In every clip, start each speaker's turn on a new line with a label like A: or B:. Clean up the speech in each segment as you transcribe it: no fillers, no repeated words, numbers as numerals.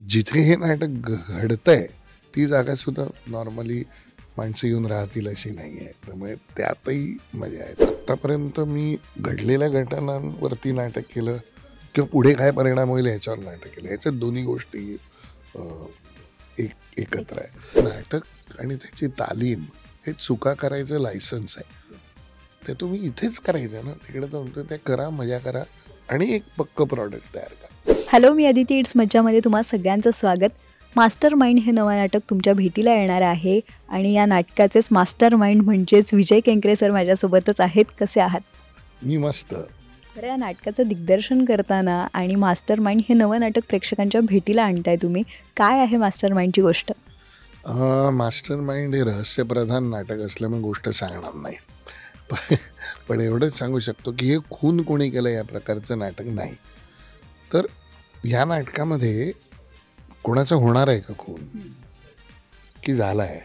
A: जिथे हे नाटक घडतंय ती जागासुद्धा नॉर्मली माणसं येऊन राहतील अशी नाही आहे. त्यामुळे त्यातही मजा आहे. आत्तापर्यंत मी घडलेल्या घटनांवरती नाटक केलं किंवा पुढे काय परिणाम होईल ह्याच्यावर नाटक केलं. ह्याच्यात दोन्ही गोष्टी एकत्र आहे. नाटक आणि त्याची तालीम हे चुका करायचं लायसन्स आहे. ते तुम्ही इथेच करायचं ना, तिकडे तर म्हणतो ते करा, मजा करा आणि एक पक्क प्रॉडक्ट तयार करा.
B: हॅलो, मी अदिती. इट्स मज्जामध्ये तुम्हा सगळ्यांचं स्वागत. मास्टर माइंड हे नवं नाटक तुमच्या भेटीला येणार आहे आणि या नाटकाचेच मास्टर माइंड म्हणजेच विजय केंकरे सर माझ्यासोबतच आहेत. कसे आहात?
A: मी मस्त.
B: बरं, या नाटकाचं दिग्दर्शन करताना आणि मास्टर माइंड हे नवं नाटक प्रेक्षकांच्या भेटीला आणताय तुम्ही. काय आहे मास्टर माइंडची गोष्ट?
A: मास्टर माइंड हे रहस्यप्रधान नाटक असल्यामुळे गोष्ट सांगणार नाही, पण एवढंच सांगू शकतो की हे खून कोणी केलं या प्रकारचं नाटक नाही. तर या नाटकामध्ये कोणाचं होणार आहे का खून की झाला आहे?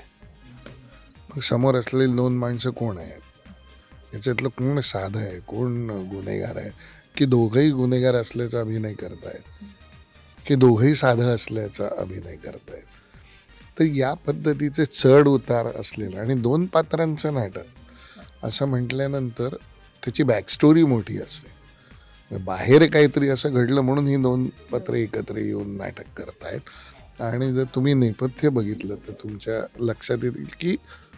A: मग समोर असलेली दोन माणसं कोण आहेत? याच्यातलं कोण साधं आहे, कोण गुन्हेगार आहे, की दोघंही गुन्हेगार असल्याचा अभिनय करतायत, की दोघंही साधं असल्याचा अभिनय करतायत. तर या पद्धतीचे चढ उतार असलेलं आणि दोन पात्रांचं नाटक असं म्हटल्यानंतर त्याची बॅकस्टोरी मोठी असते. बाहेर काहीतरी असं घडलं म्हणून ही दोन पात्र एकत्र येऊन नाटक करतायत. आणि जर तुम्ही नेपथ्य बघितलं तर तुमच्या लक्षात येईल की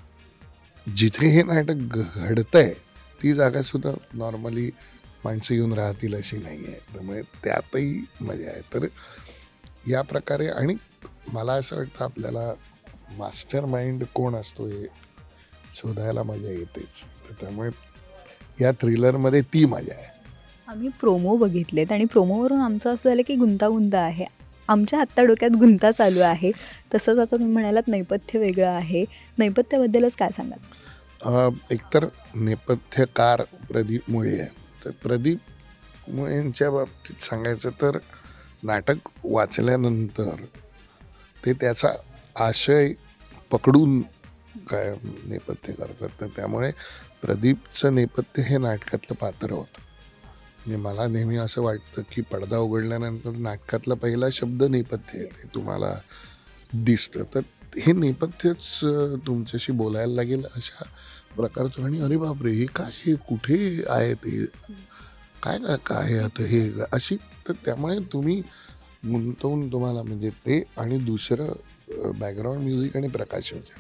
A: जिथे हे नाटक घडतंय ती जागासुद्धा नॉर्मली माणसं येऊन राहतील अशी नाही आहे. त्यामुळे त्यातही मजा आहे. तर या प्रकारे आणि मला असं वाटतं आपल्याला मास्टर माइंड कोण असतो हे शोधायला मजा येतेच. तर त्यामुळे या थ्रिलरमध्ये ती मजा आहे.
B: आम्ही प्रोमो बघितलेत आणि प्रोमोवरून आमचं असं झालं की गुंतागुंत आहे. आमच्या आत्ता डोक्यात गुंता चालू आहे. तसंच आता तुम्ही म्हणालात नेपथ्य वेगळं आहे. नेपथ्याबद्दलच काय सांगाल?
A: एकतर नेपथ्यकार प्रदीप मुळे आहे. तर प्रदीप मुळेंच्या बाबतीत सांगायचं तर नाटक वाचल्यानंतर ते त्याचा आशय पकडून काय नेपथ्य करतात. तर त्यामुळे प्रदीपचं नेपथ्य हे नाटकातलं पात्र होतं. म्हणजे मला नेहमी असं वाटतं की पडदा उघडल्यानंतर नाटकातला पहिला शब्द नेपथ्य आहे, ते तुम्हाला दिसतं. तर हे नेपथ्यच तुमच्याशी बोलायला लागेल अशा प्रकारचं. आणि अरे बापरे, हे काय, हे कुठे आहे, ते काय काय काय आता हे अशी. तर त्यामुळे तुम्ही गुंतवून तुम्हाला म्हणजे ते. आणि दुसरं बॅकग्राऊंड म्युझिक आणि प्रकाश होते.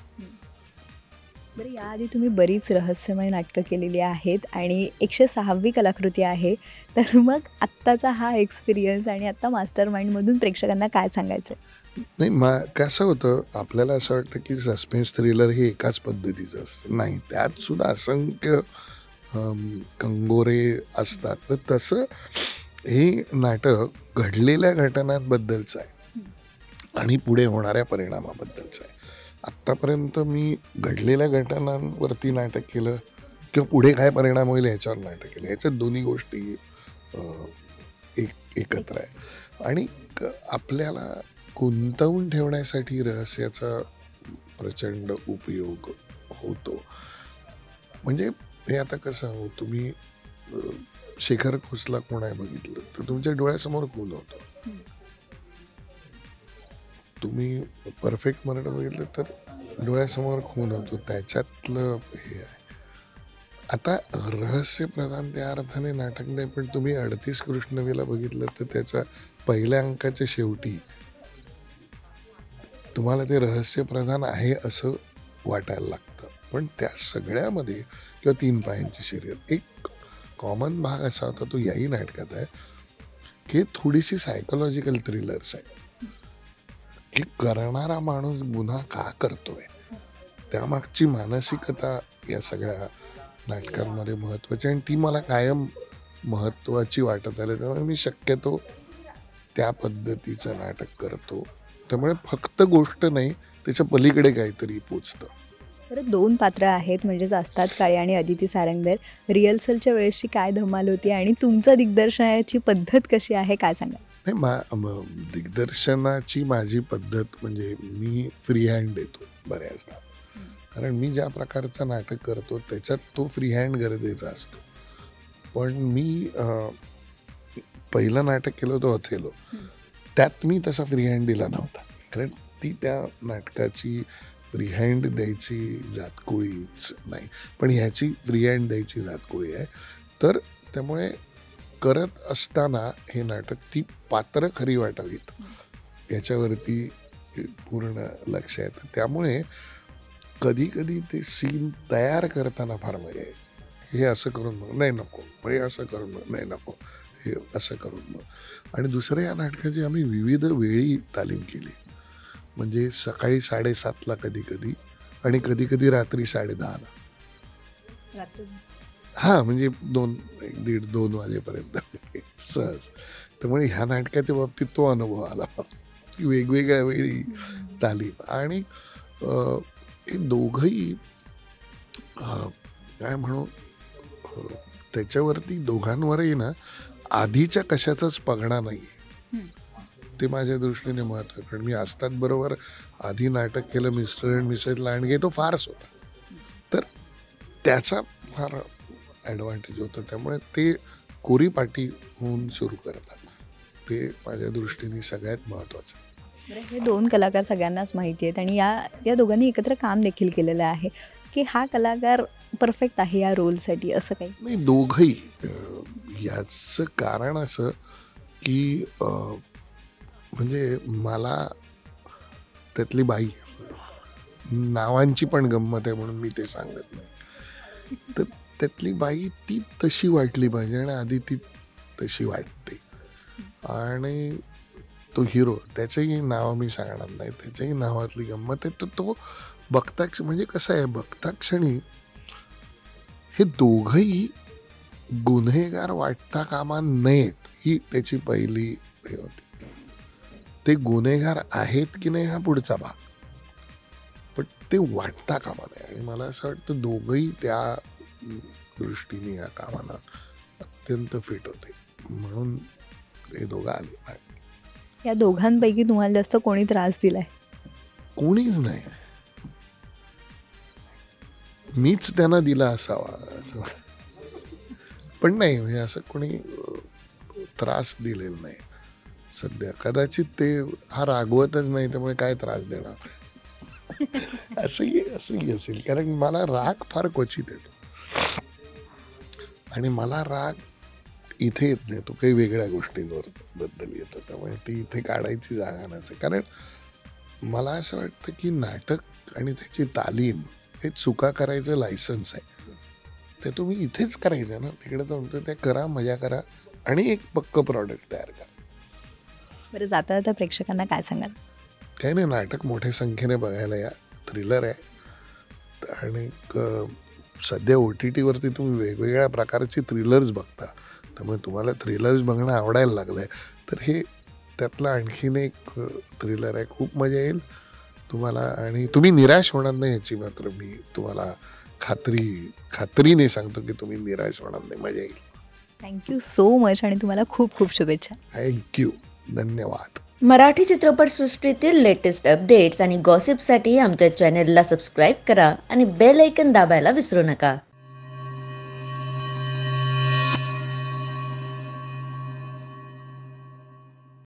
B: बरं, याआधी तुम्ही बरीच रहस्यमय नाटकं केलेली आहेत आणि 106वी कलाकृती आहे. तर मग आत्ताचा हा एक्सपिरियन्स आणि आत्ता मास्टर माइंडमधून प्रेक्षकांना काय सांगायचं आहे?
A: नाही, कसं होतं, आपल्याला असं वाटतं की सस्पेन्स थ्रिलर हे एकाच पद्धतीचं असतं. नाही, त्यात सुद्धा असंख्य कंगोरे असतात. तर तसं हे नाटक घडलेल्या घटनांबद्दलचं आहे आणि पुढे होणाऱ्या परिणामाबद्दलचं आहे. आत्तापर्यंत मी घडलेल्या घटनांवरती नाटक केलं किंवा पुढे काय परिणाम होईल ह्याच्यावर नाटक केलं. ह्याच्यात दोन्ही गोष्टी एकत्र आहे. आणि आपल्याला गुंतवून ठेवण्यासाठी रहस्याचा प्रचंड उपयोग होतो. म्हणजे हे आता कसं हो, तुम्ही शेखर खोसला कोण आहे बघितलं तर तुमच्या डोळ्यासमोर खून होतं. तुम्ही परफेक्ट मराठा बघितलं तर डोळ्यासमोर खून होतो. त्याच्यातलं हे आहे. आता रहस्यप्रधान त्या अर्थाने नाटक नाही, पण तुम्ही 38 कृष्णवेला बघितलं तर त्याच्या पहिल्या अंकाच्या शेवटी तुम्हाला ते रहस्यप्रधान आहे असं वाटायला लागतं. पण त्या सगळ्यामध्ये किंवा 3 पायांची शर्यत एक कॉमन भाग असा होता, तो याही नाटकात आहे की थोडीशी सायकोलॉजिकल थ्रिलर्स आहे की करणारा माणूस गुन्हा का करतोय, त्यामागची मानसिकता या सगळ्या नाटकांमध्ये महत्त्वाची. आणि ती मला कायम महत्त्वाची वाटत आली. त्यामुळे मी शक्यतो त्या पद्धतीचं नाटक करतो. त्यामुळे फक्त गोष्ट नाही, त्याच्या पलीकडे काहीतरी पोचतं.
B: बरं, 2 पात्र आहेत म्हणजेच असतात काळे आणि अदिती सारंगधर. रिहर्सलच्या वेळेसची काय धमाल होती आणि तुमचं दिग्दर्शनाची पद्धत कशी आहे, काय सांगा?
A: नाही, दिग्दर्शनाची माझी पद्धत म्हणजे मी फ्री हँड देतो बऱ्याचदा. कारण मी ज्या प्रकारचं नाटक करतो त्याच्यात तो फ्री हँड गरजेचा असतो. पण मी पहिलं नाटक केलं होतं ऑथेलो. त्यात मी तसा फ्री हँड दिला नव्हता, कारण ती त्या नाटकाची फ्री हँड द्यायची जातकुळीच नाही, पण ह्याची फ्री हँड द्यायची जातकुळी आहे. तर त्यामुळे करत असताना हे नाटक ती पात्र खरी वाटावीत याच्यावरती पूर्ण लक्ष आहे. त्यामुळे कधी कधी ते सीन तयार करताना फार मजा आहे. हे असं करून मग नाही नको, हे असं करून मग नाही नको, हे असं करून मग. आणि दुसरं, या नाटकाची आम्ही विविध वेळी तालीम केली. म्हणजे सकाळी 7:30ला कधी कधी, आणि कधी कधी रात्री 10:30ला. हां, म्हणजे 1:30-2 वाजेपर्यंत सहज. त्यामुळे ह्या नाटकाच्या बाबतीत तो अनुभव आला, वेगवेगळ्या वेळी तालीम. आणि हे दोघंही काय म्हणू, त्याच्यावरती दोघांवरही ना आधीच्या कशाचाच पगडा नाही आहे. ते माझ्या दृष्टीने महत्त्व आहे. कारण मी असतात बरोबर आधी नाटक केलं मिस्टर अँड मिसेस लांडगे, तो फारच होता, तर त्याचा फार ॲडव्हान्टेज होता. त्यामुळे ते कोरीपाटी होऊन सुरू करतात, ते माझ्या दृष्टीने सगळ्यात महत्त्वाचं.
B: हे 2 कलाकार सगळ्यांनाच माहिती आहेत आणि या दोघांनी एकत्र काम देखील केलेलं आहे, की हा कलाकार परफेक्ट आहे या रोलसाठी, असं काही
A: नाही. दोघंही याचं कारण असं की म्हणजे मला त्यातली बाई, नावांची पण गंमत आहे म्हणून मी ते सांगत नाही, तर त्यातली बाई ती तशी वाटली पाहिजे, आणि आधी ती तशी वाटते. आणि तो हिरो, त्याचंही नाव मी सांगणार नाही, त्याच्याही नावातली गंमत आहे. तर तो बघता, म्हणजे कसं आहे, बघता क्षणी हे दोघंही गुन्हेगार वाटता कामा नयेत, ही त्याची पहिली हे होती. ते गुन्हेगार आहेत की नाही हा पुढचा भाग, पण ते वाटता कामा नये. आणि मला असं वाटतं दोघंही त्या दृष्टीने या कामाला अत्यंत फिट होते, म्हणून हे दोघं आले.
B: या दोघांपैकी तुम्हाला जास्त कोणी त्रास दिलाय?
A: कोणीच नाही, मीच त्यांना दिला असावा असं. पण नाही, म्हणजे असं कोणी त्रास दिलेला नाही सध्या. कदाचित ते हा रागवतच नाही, त्यामुळे काय त्रास देणार, असंही असेल. कारण मला राग फार क्वचित येतो, आणि मला राग इथे येत नाही, तो काही वेगळ्या गोष्टींवर बद्दल येतो. त्यामुळे ती इथे काढायची जागा नसते. कारण मला असं वाटतं की नाटक आणि त्याची तालीम हे चुका करायचं लायसन्स आहे. ते तुम्ही इथेच करायचं ना, तिकडे तर म्हणतो ते करा, मजा करा, आणि एक पक्क प्रॉडक्ट तयार करा.
B: बरं, जाता जाता प्रेक्षकांना काय सांगाल?
A: काही नाही, नाटक मोठ्या संख्येने बघायला या. थ्रिलर आहे, आणि सध्या OTTवरती तुम्ही वेगवेगळ्या प्रकारची थ्रिलर्स बघता, त्यामुळे तुम्हाला थ्रिलर्स बघणं आवडायला लागलं आहे. तर हे त्यातलं आणखीन एक थ्रिलर आहे, खूप मजा येईल तुम्हाला, आणि तुम्ही निराश होणार नाही याची मात्र मी तुम्हाला खात्रीने सांगतो की तुम्ही निराश होणार नाही, मजा येईल.
B: थँक्यू सो मच, आणि तुम्हाला खूप खूप शुभेच्छा.
A: थँक्यू, धन्यवाद.
C: मराठी चित्रपटसृष्टीतील लेटेस्ट अपडेट्स आणि गॉसिपसाठी आमच्या चॅनेलला सबस्क्राईब करा आणि बेल ऐकन दाबायला विसरू नका.